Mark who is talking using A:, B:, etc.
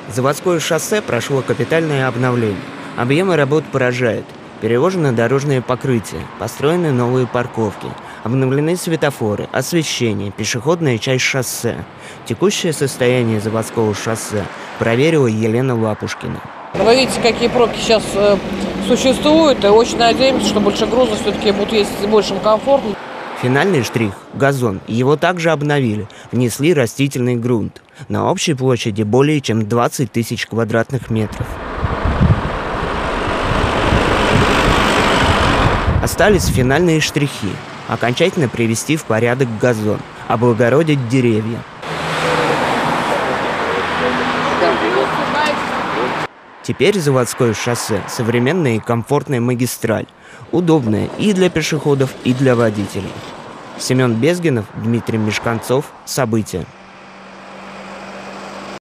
A: Заводское шоссе прошло капитальное обновление. Объемы работ поражают. Переложено дорожное покрытие, построены новые парковки, обновлены светофоры, освещение, пешеходная часть шоссе. Текущее состояние заводского шоссе проверила Елена Лапушкина.
B: Вы видите, какие пробки сейчас существуют, и очень надеемся, что больше грузов все-таки будут ездить с большим комфортом.
A: Финальный штрих – газон. Его также обновили, внесли растительный грунт. На общей площади более чем 20 тысяч квадратных метров. Остались финальные штрихи – окончательно привести в порядок газон, облагородить деревья. Теперь заводское шоссе – современная и комфортная магистраль, удобная и для пешеходов, и для водителей. Семен Безгинов, Дмитрий Мешканцов. События.